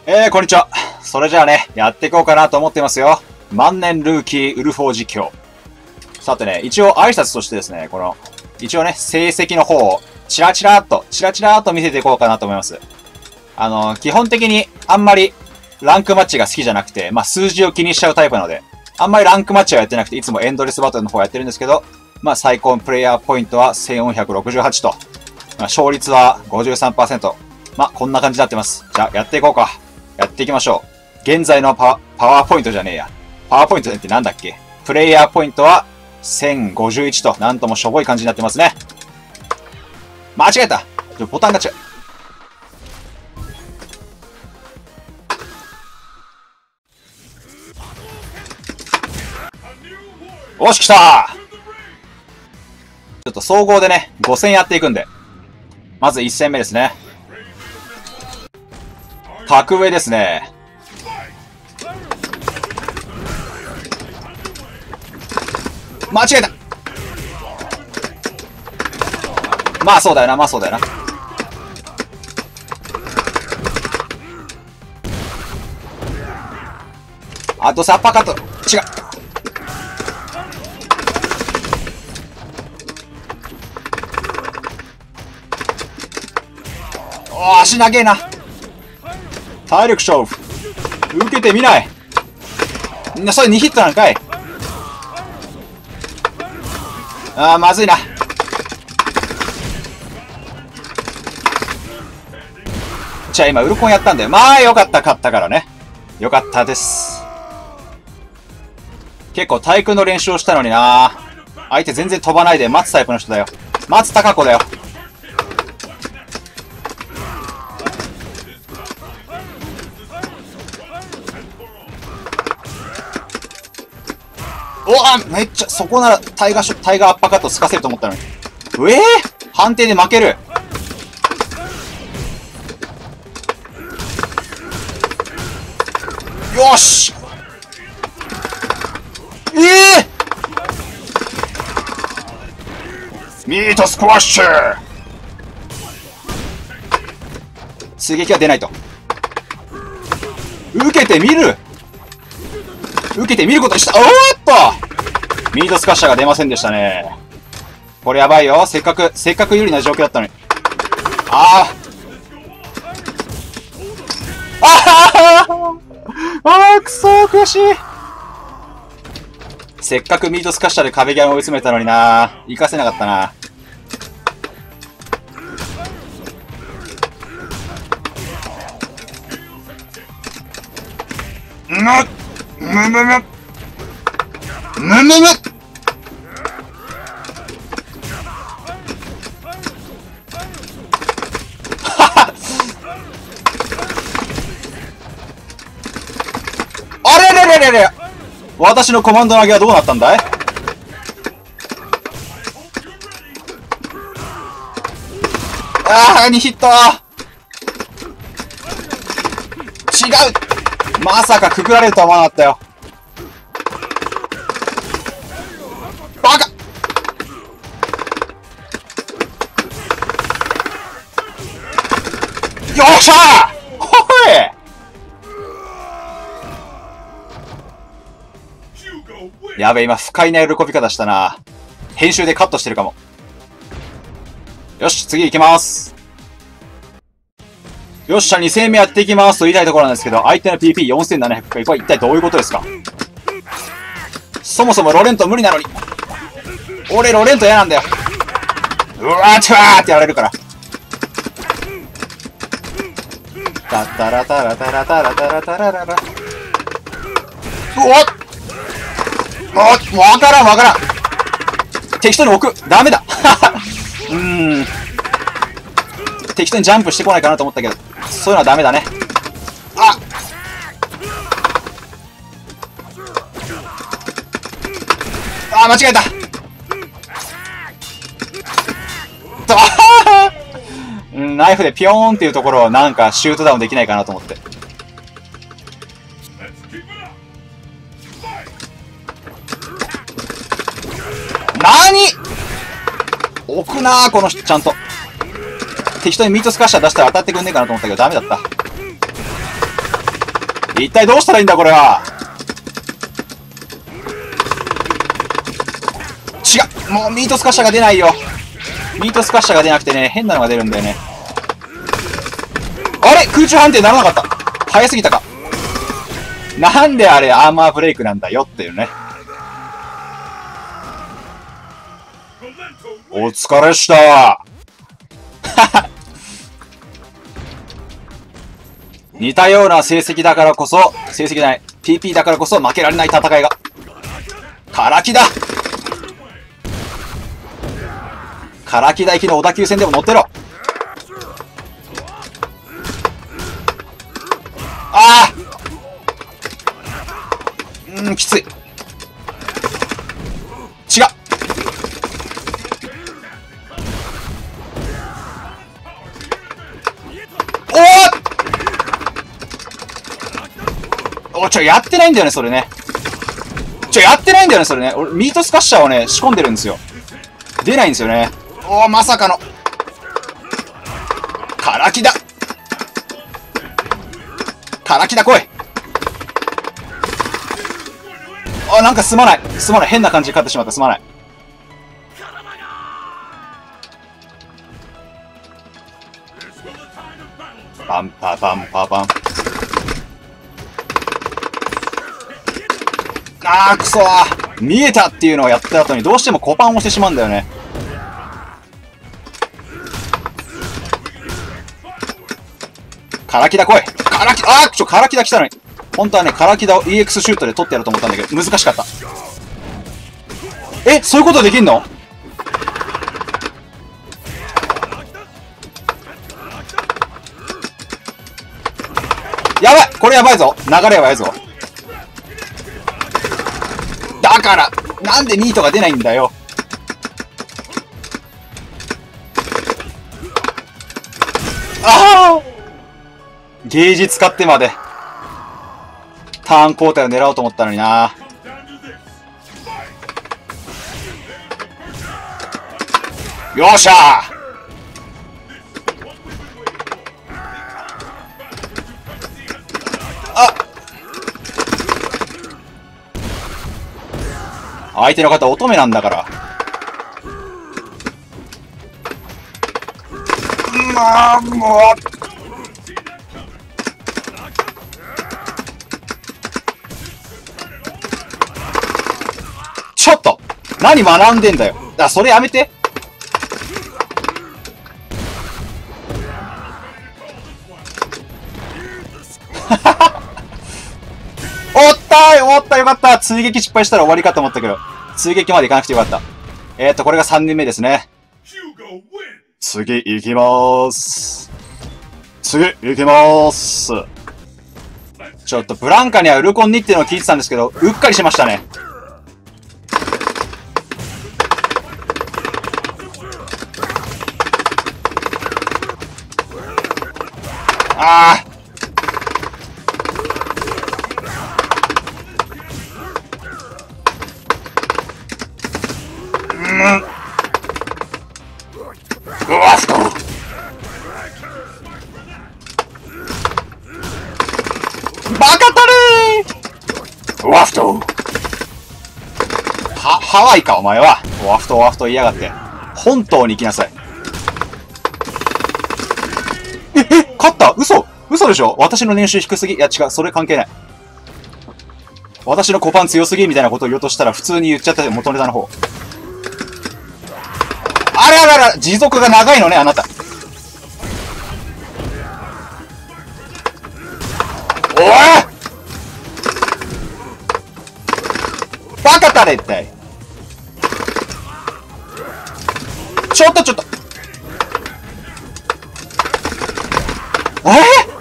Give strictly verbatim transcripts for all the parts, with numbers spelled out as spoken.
えー、こんにちは。それじゃあね、やっていこうかなと思ってますよ。万年ルーキーウルフォー実況。さてね、一応挨拶としてですね、この、一応ね、成績の方を、チラチラっと、チラチラっと見せていこうかなと思います。あの、基本的にあんまりランクマッチが好きじゃなくて、まあ、数字を気にしちゃうタイプなので、あんまりランクマッチはやってなくて、いつもエンドレスバトルの方やってるんですけど、まあ、最高プレイヤーポイントはせんよんひゃくろくじゅうはちと、まあ、勝率は ごじゅうさんパーセント。まあ、こんな感じになってます。じゃあ、やっていこうか。やっていきましょう。現在のパワー、パワーポイントじゃねえや。パワーポイントってなんだっけ？プレイヤーポイントはせんごじゅういちと、なんともしょぼい感じになってますね。間違えた！ボタンが違う。おし、来た！ちょっと総合でね、ご戦やっていくんで。まずいち戦目ですね。格上ですね。間違えた！まあそうだよな、まあそうだよな。あとさ、パカッと、違う。おー、足長えな。体力勝負。受けてみない。みんなそれにヒットなんかい。あー、まずいな。じゃあ今、ウルコンやったんで、まあよかった、勝ったからね。よかったです。結構体育の練習をしたのにな。相手全然飛ばないで待つタイプの人だよ。松たか子だよ。おわ、めっちゃ、そこならタイガーショ、タイガーアッパーカットつかせると思ったのに。うえー、判定で負ける。よーし。ええー、ミートスクワッシュ。刺激が出ないと。受けてみる。受けてみることにした。おーっとミートスカッシャーが出ませんでしたね。これやばいよ。せっかく、せっかく有利な状況だったのに。ああああああくそー、悔しい。せっかくミートスカッシャーで壁際を追い詰めたのにな。活かせなかったな。むむむむむむむあれれれれれ、私のコマンド投げはどうなったんだい？ああ、にヒット。違う。まさかくぐられるとは思わなかったよ。バカ。よっしゃー！ほい！やべえ、今不快な喜び方したな。編集でカットしてるかも。よし、次行きます。よっしゃ、に戦目やっていきますと言いたいところなんですけど、相手の ピーピーよんせんななひゃく 回、これ一体どういうことですか？そもそもロレント無理なのに。俺ロレント嫌なんだよ。うわーちわーってやられるから。タタラタラタラタラタラタラララ。おっおっ、わからんわからん。適当に置く。ダメだ。うーん。適当にジャンプしてこないかなと思ったけど、そういうのはダメだね。ああ、間違えた。ナイフでピヨーンっていうところをなんかシュートダウンできないかなと思って。なーに置くなー、この人ちゃんと。適当にミートスカッシャー出したら当たってくんねえかなと思ったけどダメだった。 一体どうしたらいいんだこれは。違う、もうミートスカッシャーが出ないよ。ミートスカッシャーが出なくてね、変なのが出るんだよね。あれ空中判定ならなかった。早すぎたか。なんであれアーマーブレイクなんだよっていうね。お疲れした。似たような成績だからこそ、成績じゃない、ピーピー だからこそ負けられない戦いが。唐木だ。唐木大輝の小田急線でも乗ってろ。ああ、うーん、きつい。違う。おお、おちょ、やってないんだよね、それね。ちょ、やってないんだよね、それね。俺、ミートスカッシャーをね、仕込んでるんですよ。出ないんですよね。おお、まさかの。唐木だ。唐木だ、来い。あ、なんかすまない。すまない。変な感じで勝ってしまった。すまない。パンパパンパパン。あー、くそー。見えたっていうのをやった後にどうしてもコパンをしてしまうんだよね。唐木だ来い。唐木、あー、ちょ、唐木だ来たのに。本当はね、唐木だを イーエックス シュートで取ってやろうと思ったんだけど、難しかった。え、そういうことできんの？やばい、これやばいぞ。流れやばいぞ。だから、なんでミートが出ないんだよ。ああ、ゲージ使ってまでターン交代を狙おうと思ったのにな。よっしゃー。あ、相手の方乙女なんだから。まあ、もうちょっと何学んでんだよ。あ、それやめて。おったー、おったよかった。追撃失敗したら終わりかと思ったけど、追撃までいかなくてよかった。えーっと、これがさんにんめですね。次行きまーす。次行きまーす。ちょっとブランカにはウルコンにっていうのを聞いてたんですけど、うっかりしましたね。ああ。うん。うわっと。バカたれー。ワフト。は、ハワイかお前は。ワフトワフト言いやがって。本島に行きなさい。え、え、勝った？嘘？嘘でしょ？私の年収低すぎ。いや違う、それ関係ない。私のコパン強すぎみたいなことを言おうとしたら普通に言っちゃったよ、元ネタの方。あららら、持続が長いのね、あなた。おい！バカたれって。ちょっとちょっと。えー、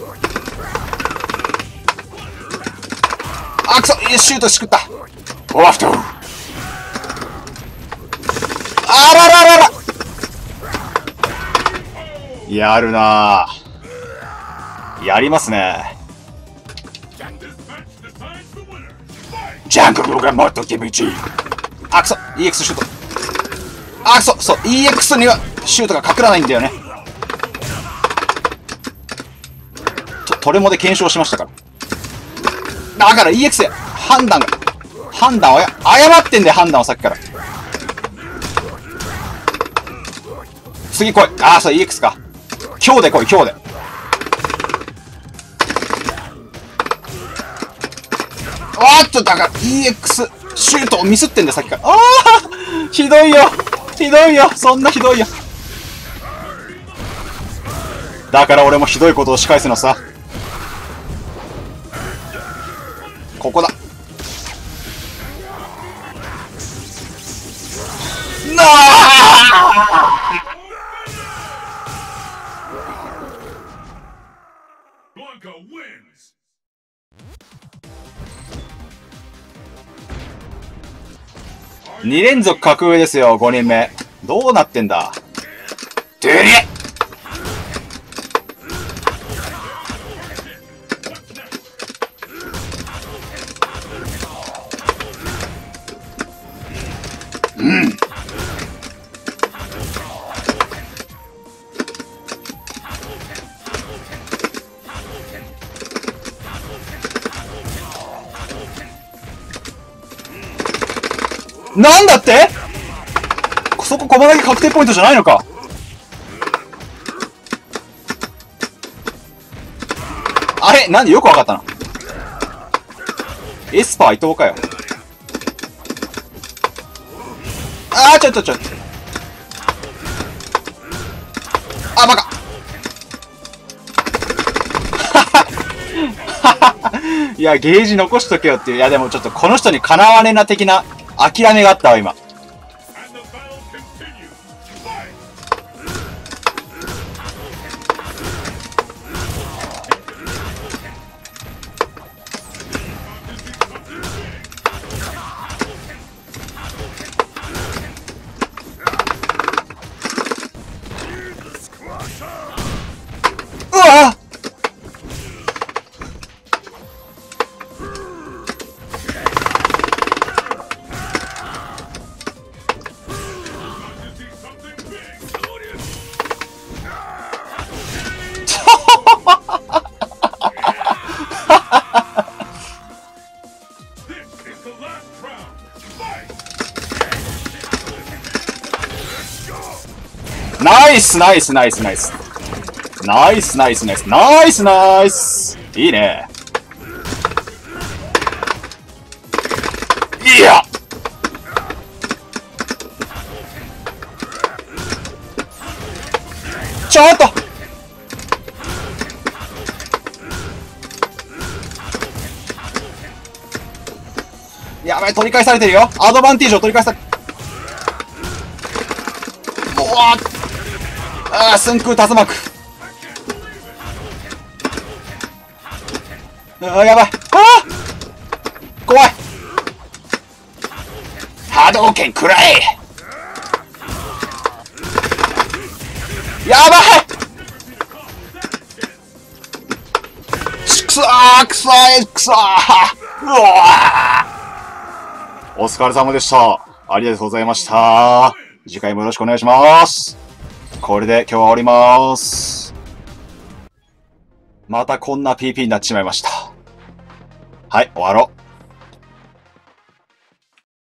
あ、くそ、シュートしくった。オワフト。あらららら。やるなぁ。やりますね。ジャングルがもっと気持ちいい。あ、くそ、イーエックス シュート。あ、くそ、そう、イーエックス にはシュートがかからないんだよね。トレモで検証しましたから。 だから イーエックス 判断が、判断をや、誤ってんだよ、判断をさっきから。次来い。ああ、そう、イーエックス か。今日で来い、今日で。あーっと、だから イーエックス、シュートをミスってんだよ、さっきから。ああひどいよひどいよそんなひどいよ。だから俺もひどいことを仕返すのさ。ここだ。なあに連続格上ですよ、ごにんめ。どうなってんだ。てりゃうん。なんだって？そこ、ここだけ確定ポイントじゃないのか。あれなんでよくわかったな。エスパー伊藤かよ。あー、ちょちょちょ。あ、バカ。いや、ゲージ残しとけよっていう。いや、でもちょっとこの人にかなわねえな的な諦めがあったわ、今。うわぁナイスナイスナイスナイスナイスナイスナイスナイスナイスいいね。いやちょっとやばい、取り返されてるよ。アドバンテージを取り返されうわああ、寸空竜巻。ああ、やばい。ああ怖い。波動拳食らえ。やばい。くそーくそーくそーうわーお疲れ様でした。ありがとうございました。次回もよろしくお願いします。これで今日は終わります。またこんな ピーピー になっちまいました。はい、終わろう。